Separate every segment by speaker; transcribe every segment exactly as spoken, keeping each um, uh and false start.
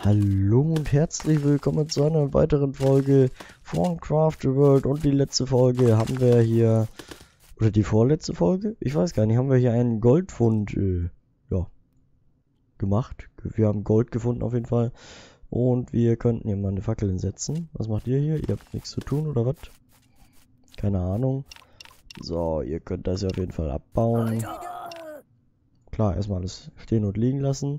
Speaker 1: Hallo und herzlich willkommen zu einer weiteren Folge von Craft the World. Und die letzte Folge haben wir hier, oder die vorletzte Folge? Ich weiß gar nicht, haben wir hier einen Goldfund äh, ja, gemacht. Wir haben Gold gefunden auf jeden Fall. Und wir könnten hier mal eine Fackel hinsetzen. Was macht ihr hier? Ihr habt nichts zu tun oder was? Keine Ahnung. So, ihr könnt das ja auf jeden Fall abbauen. Klar, erstmal alles stehen und liegen lassen.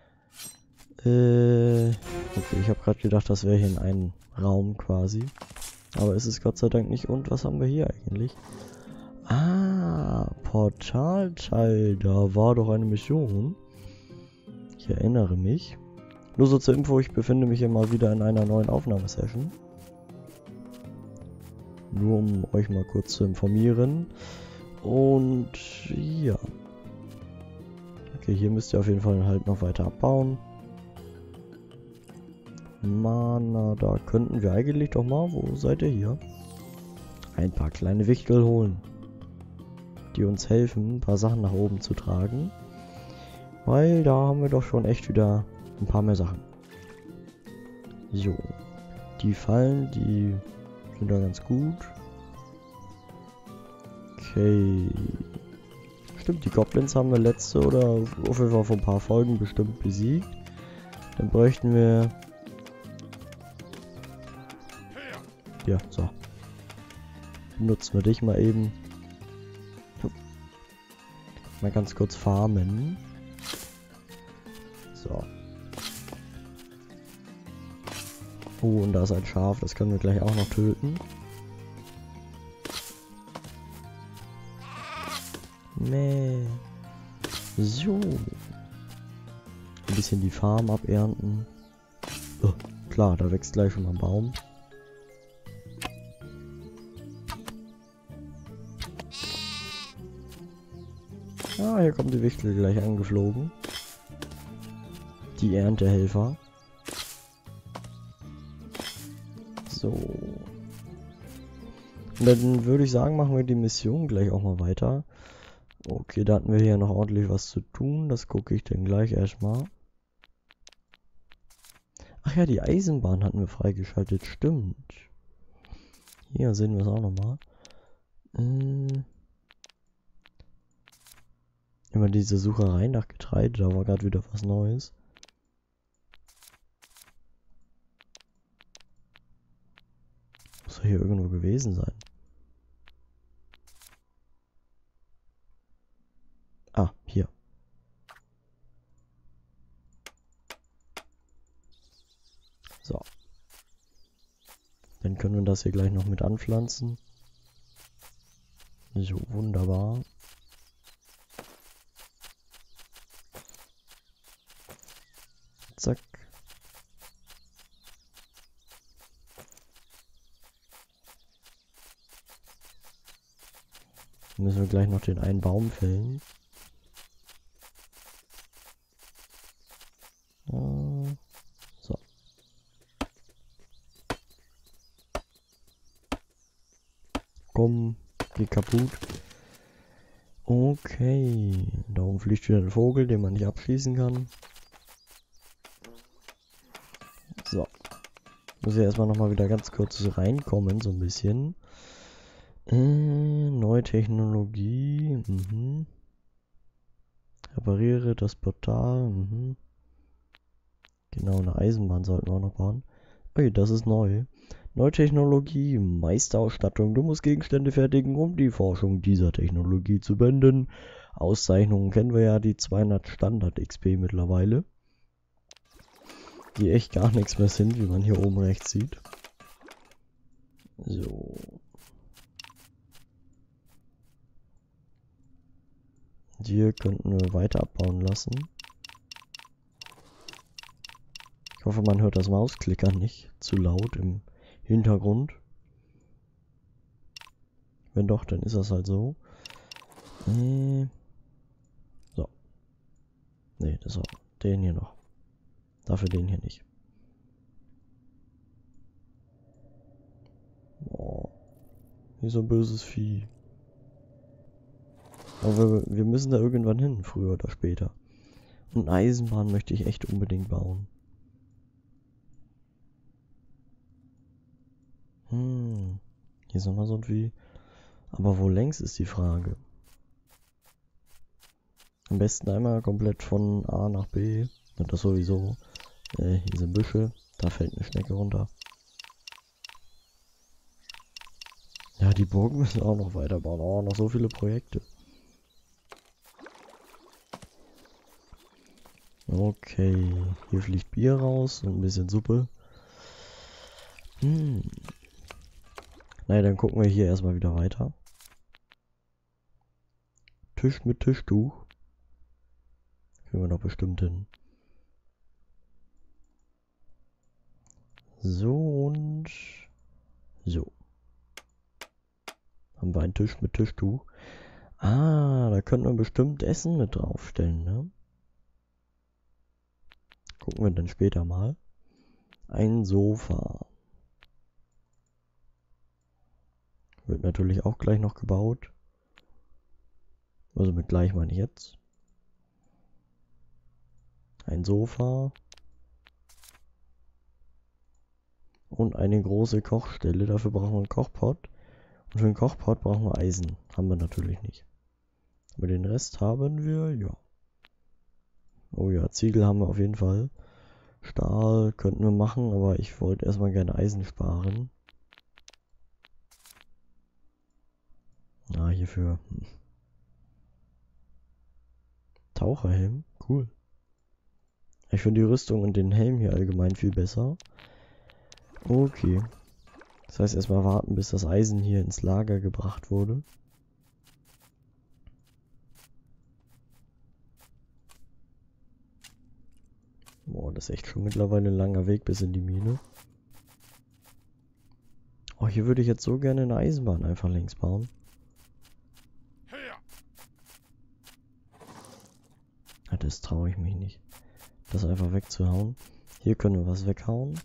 Speaker 1: Äh, okay, ich habe gerade gedacht, das wäre hier in einem Raum quasi. Aber ist es Gott sei Dank nicht. Und was haben wir hier eigentlich? Ah, Portalteil. Da war doch eine Mission. Ich erinnere mich. Nur so zur Info, ich befinde mich hier mal wieder in einer neuen Aufnahmesession. Nur um euch mal kurz zu informieren. Und ja. Okay, hier müsst ihr auf jeden Fall halt noch weiter abbauen. Mana, da könnten wir eigentlich doch mal, wo seid ihr hier? Ein paar kleine Wichtel holen, die uns helfen, ein paar Sachen nach oben zu tragen. Weil da haben wir doch schon echt wieder ein paar mehr Sachen. So, die Fallen, die sind da ganz gut. Okay. Stimmt, die Goblins haben wir letzte oder auf jeden Fall vor ein paar Folgen bestimmt besiegt. Dann bräuchten wir... Ja, so. Benutzen wir dich mal eben. Mal ganz kurz farmen. So. Oh, und da ist ein Schaf, das können wir gleich auch noch töten. Nee. So. Ein bisschen die Farm abernten. Oh, klar, da wächst gleich schon mal ein Baum. Ah, hier kommen die Wichtel gleich angeflogen. Die Erntehelfer. So. Und dann würde ich sagen, machen wir die Mission gleich auch mal weiter. Okay, da hatten wir hier noch ordentlich was zu tun. Das gucke ich dann gleich erstmal. Ach ja, die Eisenbahn hatten wir freigeschaltet. Stimmt. Hier sehen wir es auch nochmal. Hm. Immer diese Sucherei nach Getreide, da war gerade wieder was Neues. Muss doch hier irgendwo gewesen sein. Ah, hier. So. Dann können wir das hier gleich noch mit anpflanzen. So, wunderbar. Zack. Dann müssen wir gleich noch den einen Baum fällen. Äh, so. Komm, geh kaputt. Okay. Da oben fliegt wieder ein Vogel, den man nicht abschießen kann. So. Muss ich erstmal nochmal wieder ganz kurz reinkommen, so ein bisschen. Äh, neue Technologie. Mhm. Repariere das Portal. Mhm. Genau, eine Eisenbahn sollten wir auch noch bauen. Okay, das ist neu. Neue Technologie, Meisterausstattung. Du musst Gegenstände fertigen, um die Forschung dieser Technologie zu beenden. Auszeichnungen kennen wir ja, die zweihundert Standard X P mittlerweile. Die echt gar nichts mehr sind, wie man hier oben rechts sieht. So. Hier könnten wir weiter abbauen lassen. Ich hoffe, man hört das Mausklickern nicht zu laut im Hintergrund. Wenn doch, dann ist das halt so. Äh. So. Ne, das war den hier noch. Dafür den hier nicht. Boah. Hier so ein böses Vieh. Aber wir, wir müssen da irgendwann hin, früher oder später. Und Eisenbahn möchte ich echt unbedingt bauen. Hier ist nochmal so ein Vieh. Aber wo längs ist die Frage? Am besten einmal komplett von A nach B. Und das sowieso. Äh, hier sind Büsche. Da fällt eine Schnecke runter. Ja, die Burgen müssen auch noch weiterbauen. Oh, noch so viele Projekte. Okay, hier fliegt Bier raus und ein bisschen Suppe. Hm. Naja, dann gucken wir hier erstmal wieder weiter. Tisch mit Tischtuch. Kriegen wir doch bestimmt hin. So und so. Haben wir einen Tisch mit Tischtuch. Ah, da könnten wir bestimmt Essen mit draufstellen, ne? Gucken wir dann später mal. Ein Sofa. Wird natürlich auch gleich noch gebaut. Also mit gleich meine ich jetzt. Ein Sofa. Und eine große Kochstelle. Dafür brauchen wir einen Kochpot. Und für den Kochpot brauchen wir Eisen. Haben wir natürlich nicht. Aber den Rest haben wir, ja. Oh ja, Ziegel haben wir auf jeden Fall. Stahl könnten wir machen, aber ich wollte erstmal gerne Eisen sparen. Ah, hierfür. Hm. Taucherhelm, cool. Ich finde die Rüstung und den Helm hier allgemein viel besser. Okay. Das heißt erstmal warten, bis das Eisen hier ins Lager gebracht wurde. Boah, das ist echt schon mittlerweile ein langer Weg bis in die Mine. Oh, hier würde ich jetzt so gerne eine Eisenbahn einfach längs bauen. Ja, das traue ich mich nicht. Das einfach wegzuhauen. Hier können wir was weghauen.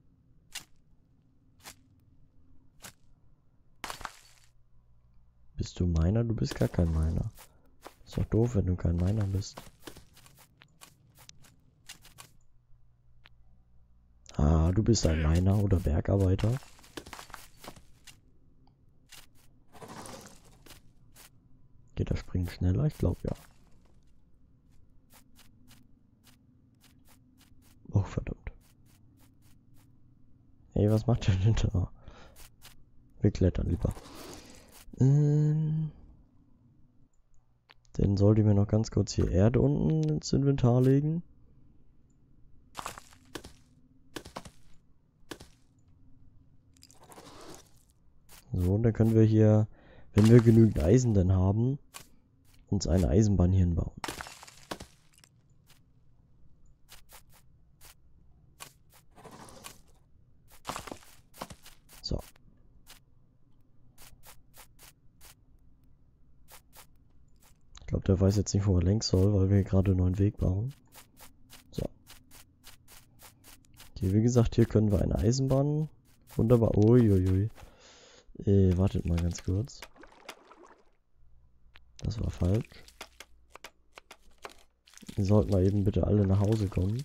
Speaker 1: Bist du Miner? Du bist gar kein Miner. Ist doch doof, wenn du kein Miner bist. Ah, du bist ein Miner oder Bergarbeiter. Geht das Springen schneller? Ich glaube ja. Oh, verdammt. Ey, was macht der denn da? Wir klettern lieber. Ähm, dann sollte ich mir noch ganz kurz hier Erde unten ins Inventar legen. So, und dann können wir hier, wenn wir genügend Eisen dann haben, uns eine Eisenbahn hier hinbauen. So. Ich glaube, der weiß jetzt nicht, wo er längs soll, weil wir hier gerade einen neuen Weg bauen. So. Hier, wie gesagt, hier können wir eine Eisenbahn. Wunderbar. Uiuiui. Äh, wartet mal ganz kurz. Das war falsch. Wir sollten mal eben bitte alle nach Hause kommen.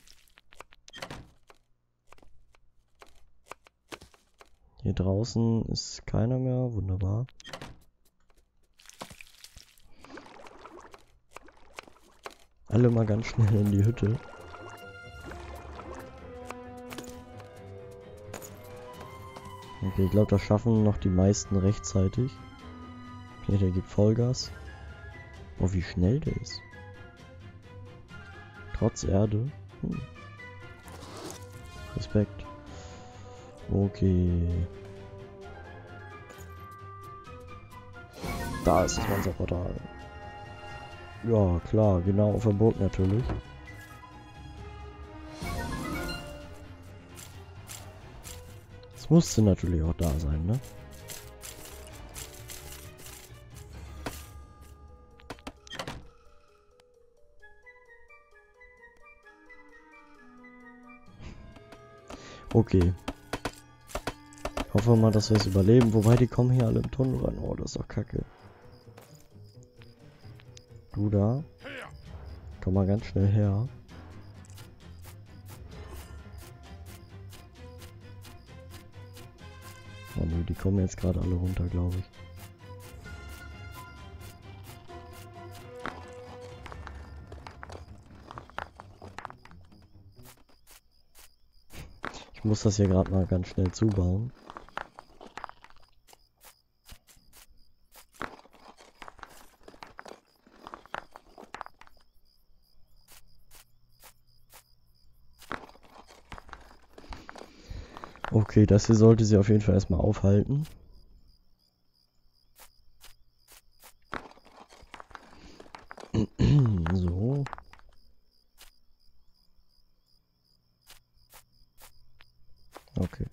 Speaker 1: Hier draußen ist keiner mehr. Wunderbar. Alle mal ganz schnell in die Hütte. Okay, ich glaube, das schaffen noch die meisten rechtzeitig. Hier, der gibt Vollgas. Oh, wie schnell der ist. Trotz Erde. Hm. Respekt. Okay. Da ist das Monsterportal. Ja, klar, genau auf der Burg natürlich. Das musste natürlich auch da sein, ne? Okay. Hoffen wir mal, dass wir es überleben. Wobei, die kommen hier alle im Tunnel rein. Oh, das ist doch kacke. Du da. Komm mal ganz schnell her. Oh nö, die kommen jetzt gerade alle runter, glaube ich. Ich muss das hier gerade mal ganz schnell zubauen. Okay, das hier sollte sie auf jeden Fall erstmal aufhalten. So. Okay.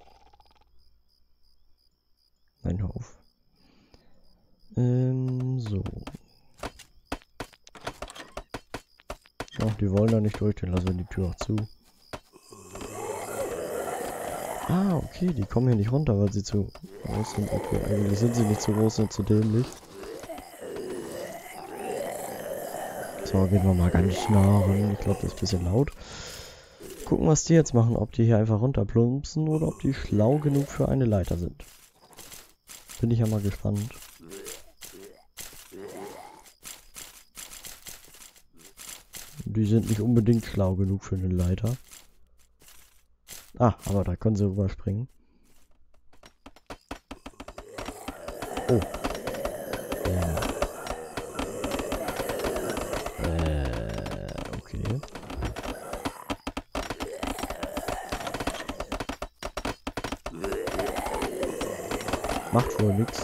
Speaker 1: Nein, hör auf. Ähm, so. Ach, die wollen da nicht durch, dann lassen wir die Tür auch zu. Ah, okay, die kommen hier nicht runter, weil sie zu groß sind. Okay, eigentlich sind sie nicht zu groß und zu dämlich. So, gehen wir mal ganz nah ran. Ich glaube, das ist ein bisschen laut. Gucken, was die jetzt machen. Ob die hier einfach runterplumpsen oder ob die schlau genug für eine Leiter sind. Bin ich ja mal gespannt. Die sind nicht unbedingt schlau genug für eine Leiter. Ah, aber da können sie rüberspringen. Oh. Ja. Äh, okay. Macht wohl nichts.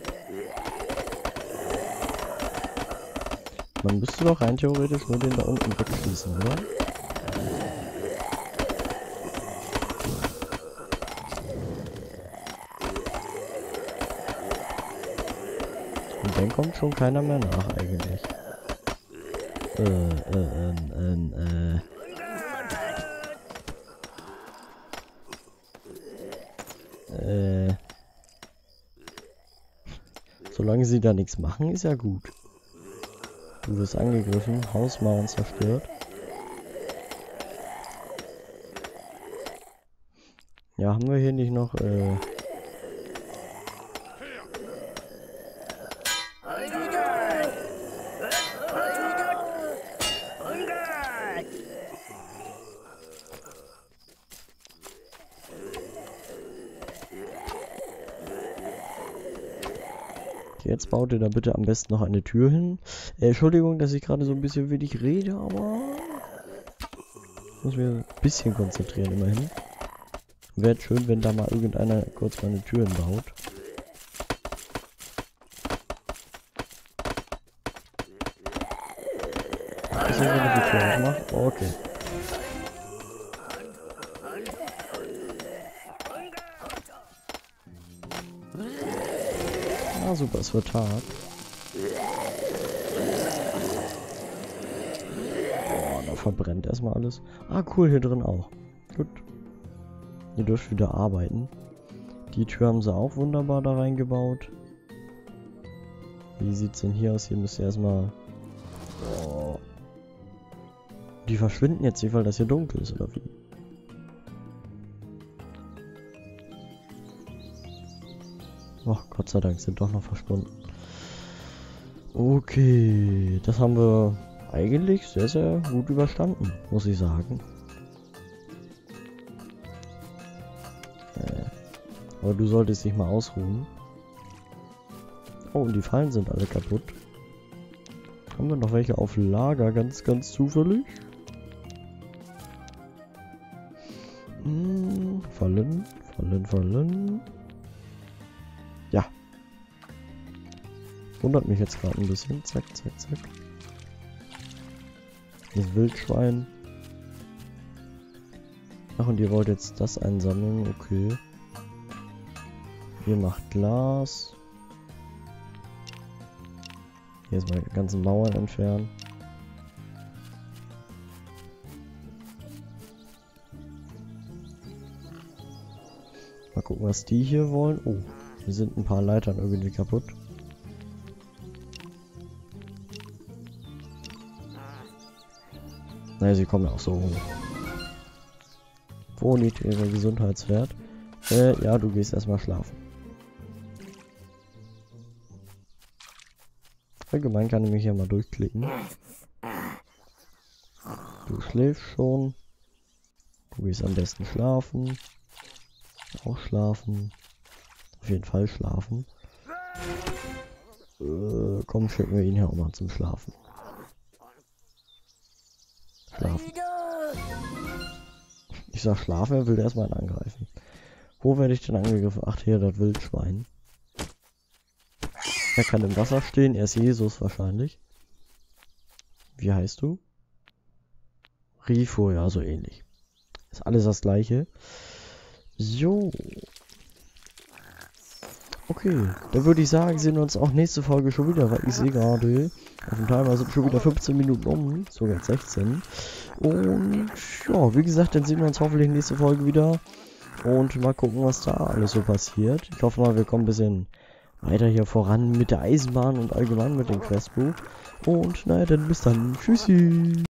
Speaker 1: Man müsste doch rein theoretisch nur den da unten wegschießen, oder? Und dann kommt schon keiner mehr nach eigentlich. Äh, äh, ähm, ähm, äh. Äh. Solange sie da nichts machen, ist ja gut. Du wirst angegriffen, Hausmauern zerstört. Ja, haben wir hier nicht noch, äh... Jetzt baut ihr da bitte am besten noch eine Tür hin. Äh, Entschuldigung, dass ich gerade so ein bisschen wenig rede, aber... Ich muss mir ein bisschen konzentrieren immerhin. Wäre schön, wenn da mal irgendeiner kurz mal eine Tür hinbaut. Ich sehe, wenn ich die Tür aufmache. Okay. Ah, super, es wird Tag. Oh, da verbrennt erstmal alles. Ah, cool, hier drin auch. Gut. Ihr dürft wieder arbeiten. Die Tür haben sie auch wunderbar da reingebaut. Wie sieht's denn hier aus? Hier müsst ihr erstmal... Oh. Die verschwinden jetzt nicht, weil das hier dunkel ist, oder wie? Oh, Gott sei Dank sind doch noch verschwunden. Okay, das haben wir eigentlich sehr, sehr gut überstanden, muss ich sagen. Äh, aber du solltest dich mal ausruhen. Oh, und die Fallen sind alle kaputt. Haben wir noch welche auf Lager, ganz, ganz zufällig? Hm, Fallen, Fallen, Fallen. Ja. Wundert mich jetzt gerade ein bisschen. Zack, zack, zack. Das Wildschwein. Ach, und ihr wollt jetzt das einsammeln. Okay. Ihr macht Glas. Hier ist mal die ganzen Mauern entfernen. Mal gucken, was die hier wollen. Oh, hier sind ein paar Leitern irgendwie kaputt. Naja, sie kommen ja auch so hoch. Wo liegt ihre Gesundheitswert? Äh, ja, du gehst erstmal schlafen. Allgemein kann ich mich hier mal durchklicken. Du schläfst schon. Du gehst am besten schlafen. Auch schlafen. Auf jeden Fall schlafen. Äh, komm, schicken wir ihn hier auch mal zum Schlafen. Schlafen. Ich sag schlafen, er will erstmal einen angreifen. Wo werde ich denn angegriffen? Ach, hier, das Wildschwein. Er kann im Wasser stehen, er ist Jesus wahrscheinlich. Wie heißt du? Rifo, ja, so ähnlich. Ist alles das gleiche. So. Okay, dann würde ich sagen, sehen wir uns auch nächste Folge schon wieder, weil ich sehe gerade, auf dem Timer sind schon wieder fünfzehn Minuten um, sogar sechzehn. Und ja, wie gesagt, dann sehen wir uns hoffentlich nächste Folge wieder. Und mal gucken, was da alles so passiert. Ich hoffe mal, wir kommen ein bisschen weiter hier voran mit der Eisenbahn und allgemein mit dem Questbuch. Und naja, dann bis dann. Tschüssi.